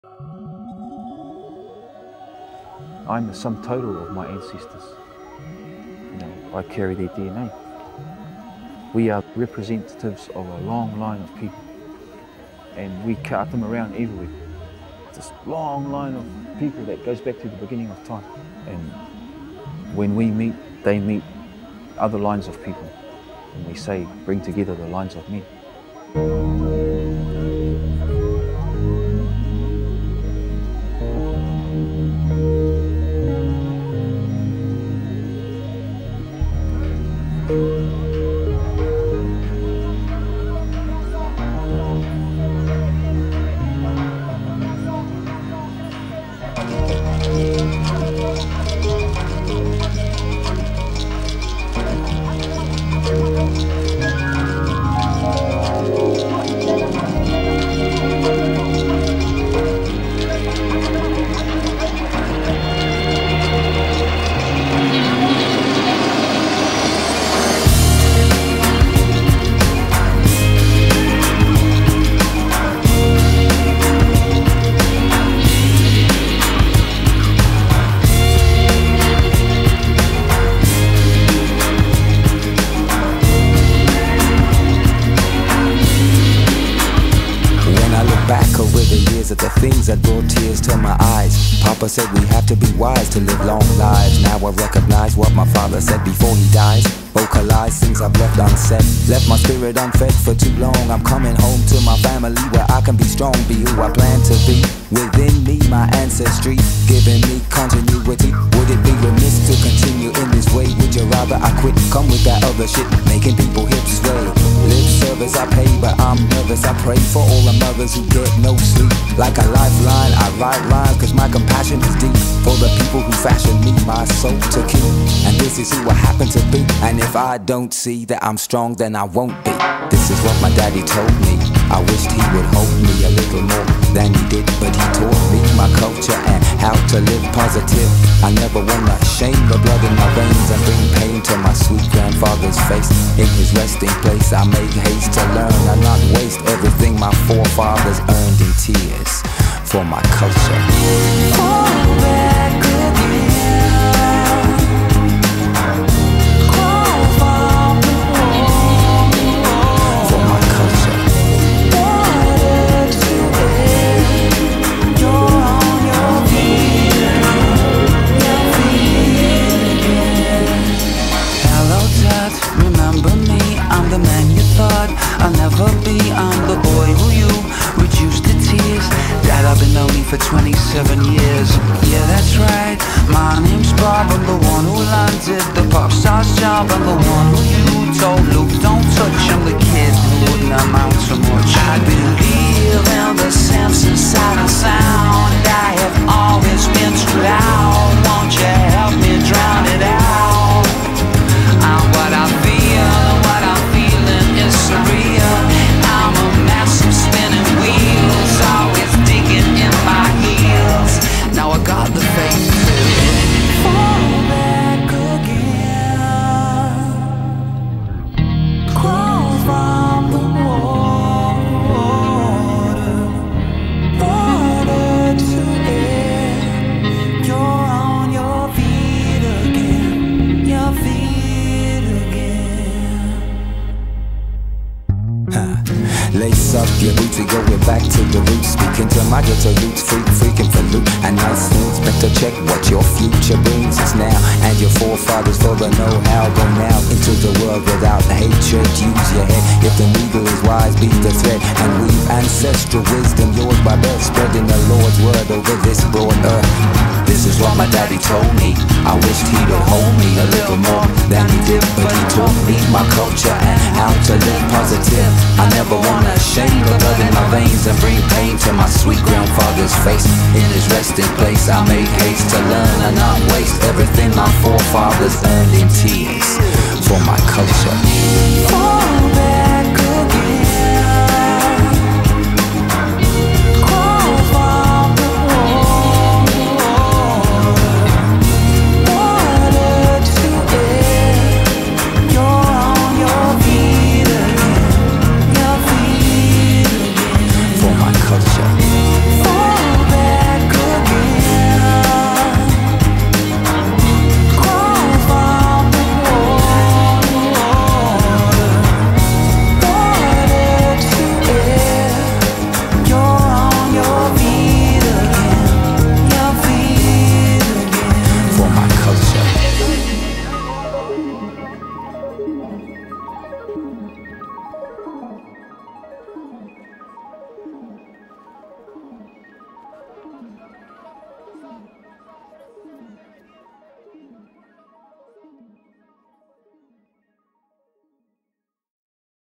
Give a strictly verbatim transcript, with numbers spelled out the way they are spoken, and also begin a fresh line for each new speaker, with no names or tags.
I'm the sum total of my ancestors. You know, I carry their D N A. We are representatives of a long line of people, and we cart them around everywhere. This long line of people that goes back to the beginning of time. And when we meet, they meet other lines of people. And we say, bring together the lines of men.
Of the things that brought tears to my eyes. Papa said we have to be wise to live long lives. Now I recognize what my father said before he dies. Vocalize things I've left unsaid. Left my spirit unfed for too long. I'm coming home to my family where I can be strong, be who I plan to be. Within me, my ancestry, giving me continuity. Would it be remiss to continue in this way? Would you rather I quit? Come with that other shit, making people hips sway. Lip service I pay, but I'm nervous. I pray for all the mothers who get no sleep. Like a lifeline, I write lines, cause my compassion is deep. For the people who fashion me, my soul to keep. And this is who I happen to be. And if I don't see that I'm strong, then I won't be. This is what my daddy told me. I wished he would hold me a little more than he did, but he taught me my culture and how to live positive. I never wanna shame the blood in my veins and bring pain to my sweet grandfather's face. In his resting place I make haste to learn and not waste everything my forefathers earned in tears for my culture. Fall back again.
I'll never be, I'm the boy who you reduced to tears. Dad, I've been lonely for twenty-seven years. Yeah, that's right, my name's Bob. I'm the one who landed the pop star's job. I'm the one who you told Luke don't touch. I'm the kid who wouldn't amount to much. I believe in the sense inside of sound. I have always been too loud. Won't you help me drown it out? I'm what I feel, what I'm feeling is surreal. I'm a mess of spinning wheels, always digging in my heels. Now I got the faith to fall back again, crawl from the water, water to air. You're on your feet again, your feet again.
Lace up your boots, we going back to the roots. Speaking to my ghetto roots, freak, freaking for loot and nice things. Better check what your future brings. It's now, and your forefathers for the know-how. Go now into the world without hatred. Use your head, if the needle is wise, be the thread. And weave ancestral wisdom, yours by birth. Spreading the Lord's word over this broad earth. This is what my daddy told me. I wished he would hold me a little more than he did, but he taught me my culture and how to live positive. I never wanna shame the blood in my veins and bring pain to my sweet grandfather's face. In his resting place I make haste to learn and not waste everything my forefathers earned in tears for my culture.